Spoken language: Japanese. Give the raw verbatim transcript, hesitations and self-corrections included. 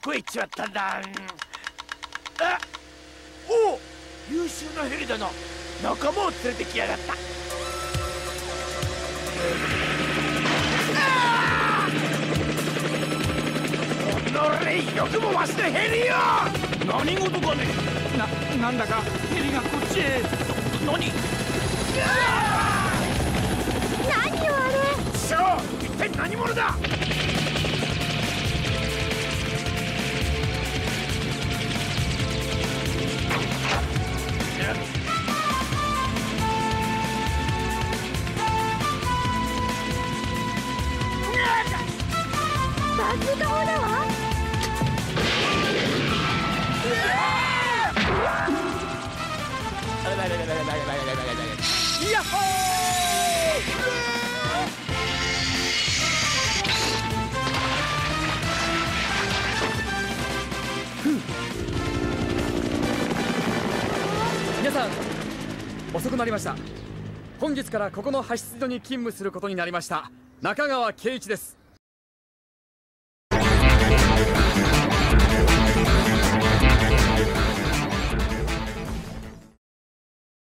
こへ行っちまったんだ。あ、おお、優秀なヘリだな。仲間を連れてきやがった。おのれ、よくもわしのヘリよ。何事かね。 な、なんだかヘリがこっちへ。 何？ 何よあれ。 しょう、一体何者だ。 バズーカ砲だわ。 ヤッホ皆さん遅くなりました。本日からここの派出所に勤務することになりました中川圭一です。